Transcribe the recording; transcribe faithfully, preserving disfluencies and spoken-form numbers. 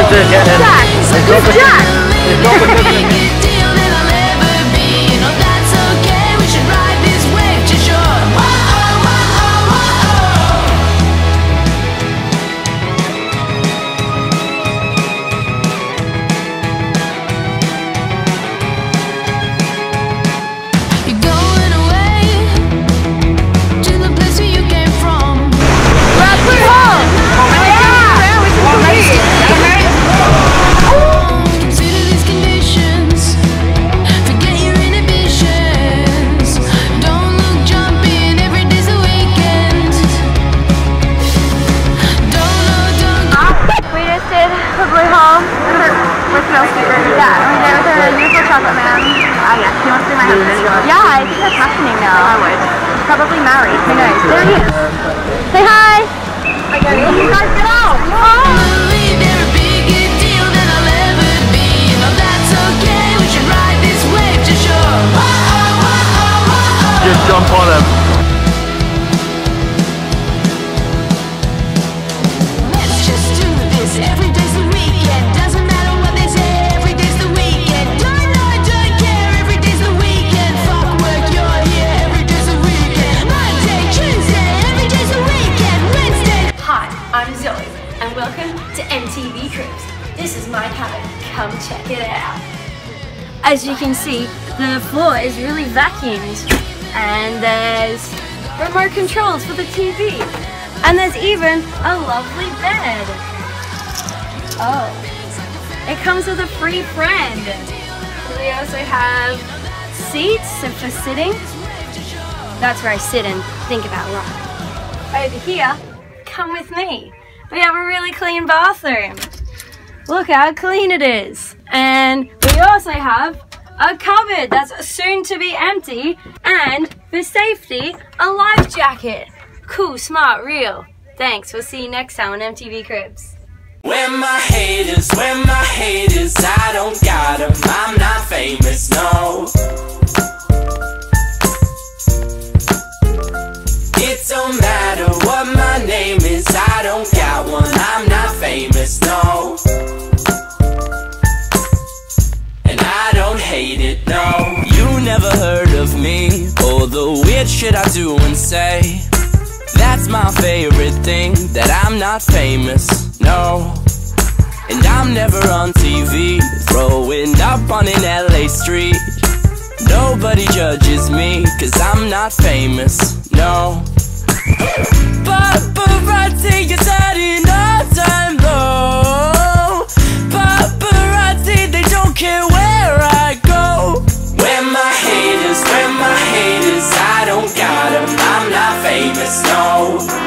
to get in. Jack! Who's Jack? It's not the Yeah, I'm there with a beautiful chocolate man. Oh yeah, he wants to be my husband. Yeah, I think that's happening now. I would. He's probably married. Who knows? There he is. Say hi! I got it. You guys get out! Just jump on him. M T V Cribs. This is my cabin. Come check it out. As you can see, the floor is really vacuumed, and there's remote controls for the T V, and there's even a lovely bed. Oh, it comes with a free friend. We also have seats for sitting. That's where I sit and think about life. Over here, come with me. We have a really clean bathroom. Look how clean it is. And we also have a cupboard that's soon to be empty, and for safety, a life jacket. Cool, smart, real. Thanks, we'll see you next time on M T V Cribs. Where my haters, where my haters, I don't got them, I'm not famous, no. It don't matter what my name is, I don't got one, I'm not famous, no. And I don't hate it, no. You never heard of me, or the weird shit I do and say. That's my favorite thing, that I'm not famous, no. And I'm never on T V, throwing up on an L A street. Nobody judges me, cause I'm not famous, no. Paparazzi is at an all-time low. Paparazzi, they don't care where I go. Where my haters, where my haters, I don't got them, I'm not famous, no.